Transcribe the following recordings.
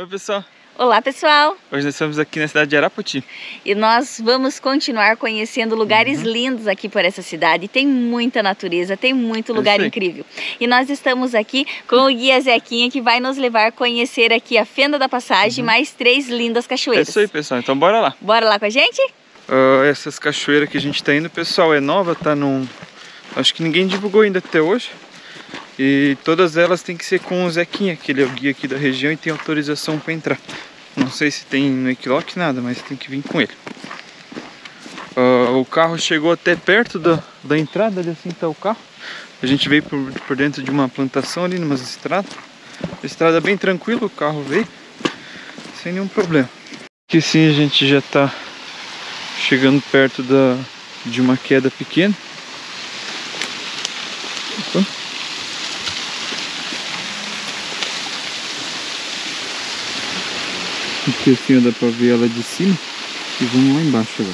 pessoal! Olá pessoal! Hoje nós estamos aqui na cidade de Arapoti. E nós vamos continuar conhecendo lugares lindos aqui por essa cidade. Tem muita natureza, tem muito lugar incrível. E nós estamos aqui com o guia Zequinha, que vai nos levar a conhecer aqui a Fenda da Passagem, mais 3 lindas cachoeiras. É isso aí, pessoal, então bora lá! Bora lá com a gente? Essas cachoeiras que a gente tá indo, pessoal, é nova, tá num... Acho que ninguém divulgou ainda até hoje. E todas elas tem que ser com o Zequinha, que ele é o guia aqui da região e tem autorização para entrar. Não sei se tem no Equiloc nada, mas tem que vir com ele. O carro chegou até perto da entrada, ali assim tá o carro. A gente veio por dentro de uma plantação ali, numas estradas. A estrada bem tranquila, o carro veio sem nenhum problema. Aqui sim a gente já tá chegando perto de uma queda pequena. Opa. Aqui assim dá pra ver ela de cima. E vamos lá embaixo agora.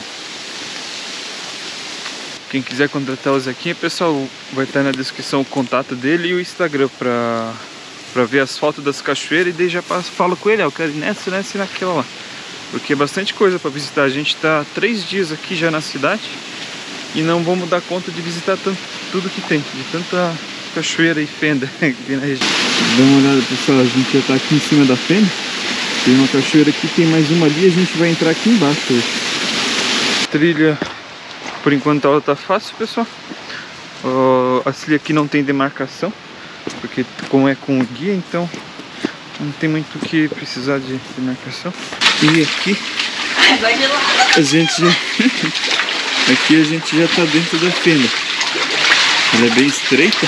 Quem quiser contratar o Zequinha, pessoal, vai estar na descrição o contato dele e o Instagram pra ver as fotos das cachoeiras. E daí já falo com ele, eu quero ir nessa e naquela lá. Porque é bastante coisa pra visitar. A gente tá 3 dias aqui já na cidade e não vamos dar conta de visitar tudo que tem, de tanta cachoeira e fenda aqui na região. Dá uma olhada, pessoal, a gente já tá aqui em cima da fenda. Tem uma cachoeira aqui, tem mais uma ali, a gente vai entrar aqui embaixo hoje. Trilha, por enquanto ela tá fácil, pessoal. A trilha aqui não tem demarcação, porque como é com o guia, então não tem muito o que precisar de demarcação. E aqui a gente já tá dentro da fenda. Ela é bem estreita.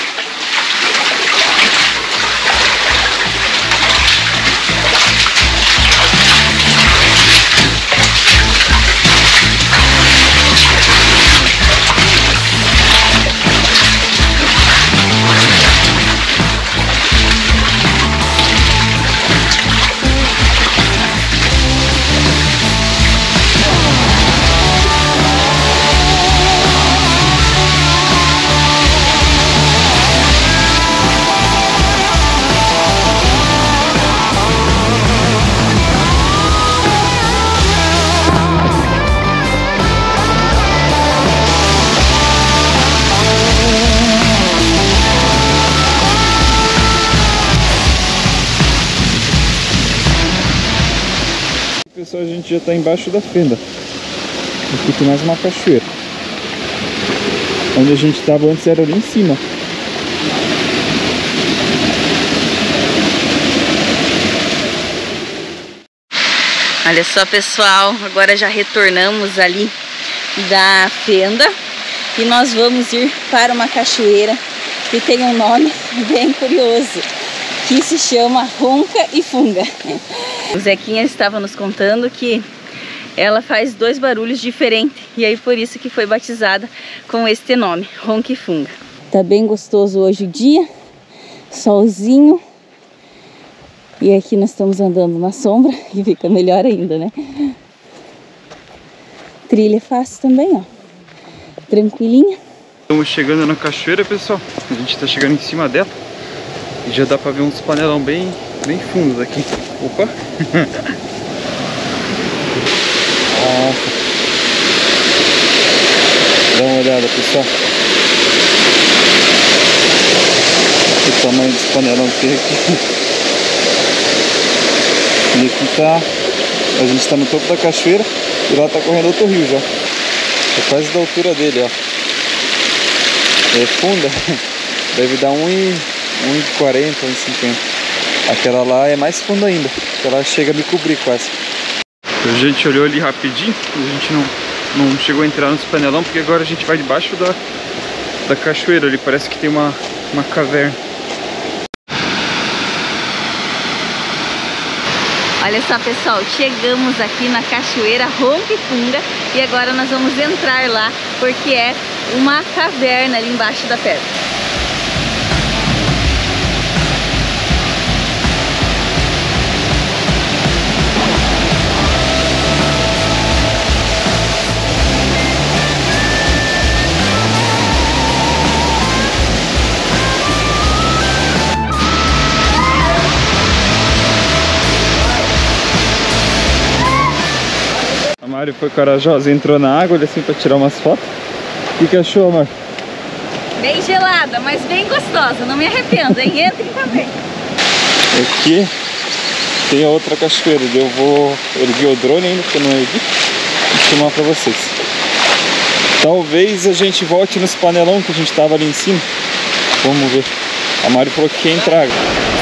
Pessoal, a gente já está embaixo da fenda. Aqui tem mais uma cachoeira. Onde a gente estava antes era ali em cima. Olha só, pessoal, agora já retornamos ali da fenda e nós vamos ir para uma cachoeira que tem um nome bem curioso, que se chama Ronca e Funga. O Zequinha estava nos contando que ela faz 2 barulhos diferentes e aí por isso que foi batizada com este nome, Ronca e Funga. Tá bem gostoso hoje o dia, solzinho, e aqui nós estamos andando na sombra e fica melhor ainda, né? Trilha fácil também, ó, tranquilinha. Estamos chegando na cachoeira, pessoal, a gente está chegando em cima dela. E já dá pra ver uns panelão bem fundos aqui. Opa! Nossa! Dá uma olhada, pessoal. O tamanho dos panelão que tem aqui. E aqui tá... A gente tá no topo da cachoeira e lá tá correndo outro rio já. É quase da altura dele, ó. É funda. Deve dar 1,40, 1,50. Aquela lá é mais funda ainda, ela chega a me cobrir quase. A gente olhou ali rapidinho, a gente não chegou a entrar nos panelão, porque agora a gente vai debaixo da cachoeira ali, parece que tem uma caverna. Olha só, pessoal, chegamos aqui na cachoeira Ronca e Funga e agora nós vamos entrar lá, porque é uma caverna ali embaixo da pedra. Mário foi corajosa, entrou na água assim pra tirar umas fotos. O que achou, Mário? Bem gelada, mas bem gostosa, não me arrependo, hein? Entrem também. Aqui tem a outra cachoeira, eu vou erguer o drone ainda, porque eu não ergui, e filmar pra vocês. Talvez a gente volte nos panelão que a gente tava ali em cima. Vamos ver. A Mário falou que quer entrar água.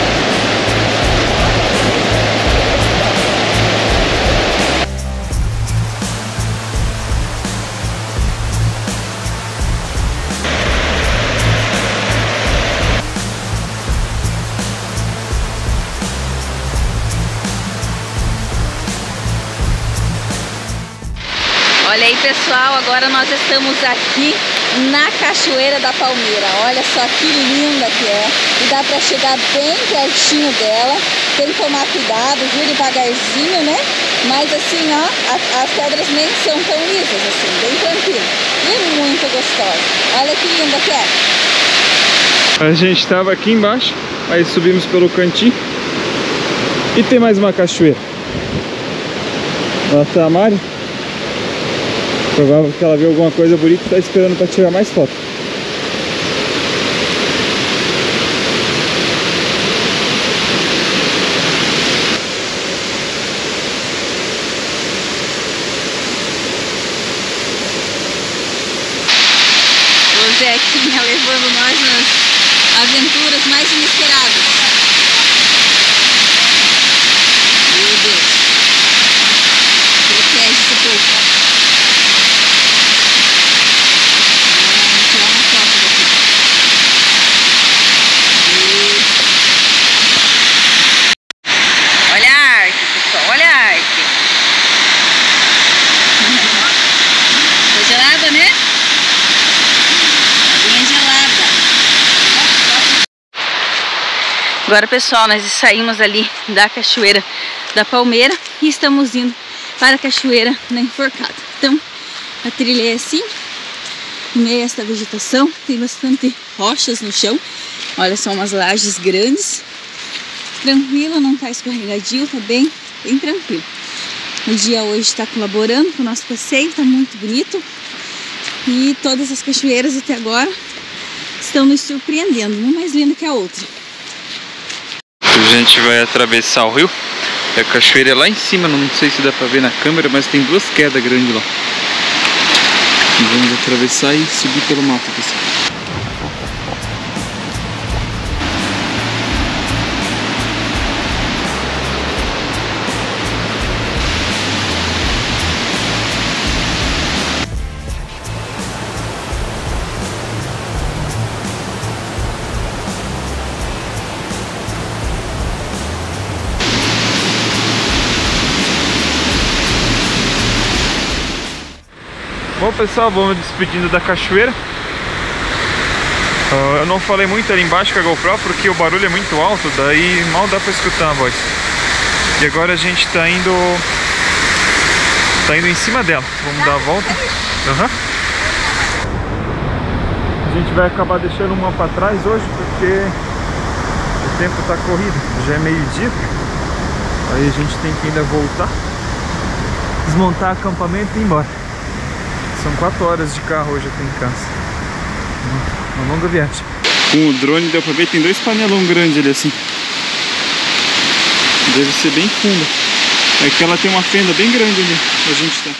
Olha aí, pessoal, agora nós estamos aqui na Cachoeira da Palmeira. Olha só que linda que é. E dá pra chegar bem pertinho dela. Tem que tomar cuidado, viu, devagarzinho, né? Mas assim, ó, as pedras nem são tão lisas assim, bem tranquilo. E muito gostosa. Olha que linda que é. A gente estava aqui embaixo, aí subimos pelo cantinho. E tem mais uma cachoeira. Lá tá a Mário. Provável que ela viu alguma coisa bonita e está esperando para tirar mais foto. O Zequinha levando nós nas aventuras mais inesperadas. Meu Deus. Protege esse povo. Agora, pessoal, nós saímos ali da Cachoeira da Palmeira e estamos indo para a Cachoeira da Enforcada. Então, a trilha é assim, no meio dessa vegetação, tem bastante rochas no chão. Olha, são umas lajes grandes. Tranquilo, não está escorregadio, tá bem tranquilo. O dia hoje está colaborando com o nosso passeio, está muito bonito. E todas as cachoeiras até agora estão nos surpreendendo, uma mais linda que a outra. A gente vai atravessar o rio. A cachoeira é lá em cima, não sei se dá pra ver na câmera, mas tem duas quedas grandes lá. E vamos atravessar e subir pelo mato, pessoal. Bom, pessoal, vamos despedindo da cachoeira. Eu não falei muito ali embaixo com a GoPro porque o barulho é muito alto, daí mal dá pra escutar a voz. E agora a gente tá indo em cima dela. Vamos dar a volta. A gente vai acabar deixando uma pra trás hoje porque o tempo tá corrido. Já é meio-dia. Aí a gente tem que ainda voltar, desmontar acampamento e ir embora. São 4 horas de carro hoje aqui em casa. Uma longa viagem. Com o drone deu pra ver, tem 2 panelão grandes ali assim. Deve ser bem fundo. É que ela tem uma fenda bem grande ali, a gente tá.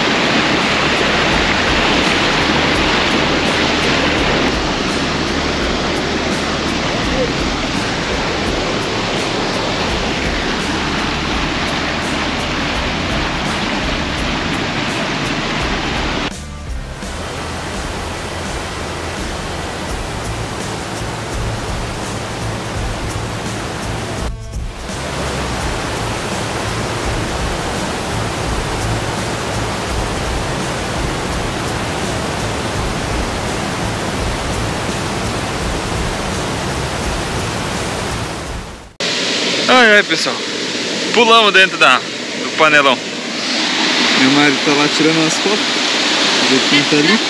Ai, pessoal, pulamos dentro do panelão. Meu marido tá lá tirando as fotos. O Zequinha tá ali.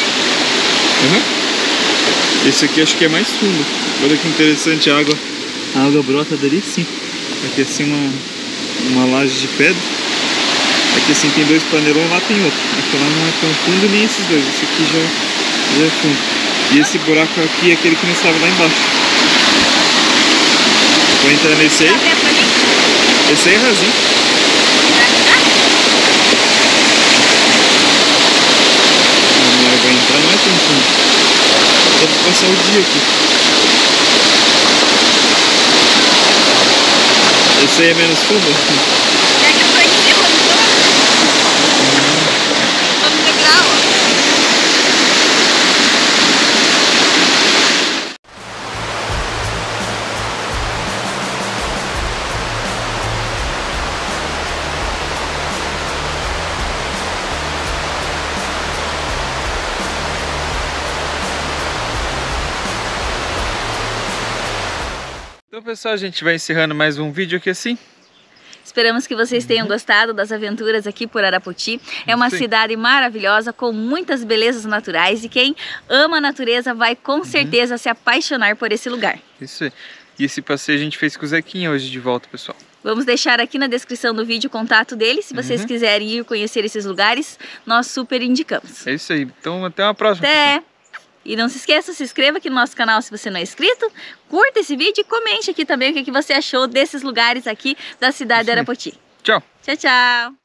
Esse aqui acho que é mais fundo. Olha que interessante a água brota dali sim. Aqui assim uma laje de pedra. Aqui assim tem 2 panelões, lá tem outro. Aqui lá não é tão fundo nem esses dois, esse aqui já é fundo. E esse buraco aqui é aquele que nós estava lá embaixo. Vou entrar nesse aí. Esse aí é rasinho. Eu vou entrar, não é tão fundo. Só pra passar o dia aqui. Esse aí é menos fundo? É que eu tô em cima, não tô? Tô no degrau, ó. Então pessoal, a gente vai encerrando mais um vídeo aqui assim. Esperamos que vocês tenham gostado das aventuras aqui por Arapoti. É uma cidade maravilhosa, com muitas belezas naturais, e quem ama a natureza vai com certeza se apaixonar por esse lugar. Isso aí. E esse passeio a gente fez com o Zequinha hoje de volta, pessoal. Vamos deixar aqui na descrição do vídeo o contato dele. Se vocês quiserem ir conhecer esses lugares, nós super indicamos. É isso aí. Então até uma próxima. Até! E não se esqueça, se inscreva aqui no nosso canal se você não é inscrito, curta esse vídeo e comente aqui também o que você achou desses lugares aqui da cidade de Arapoti. Tchau! Tchau, tchau!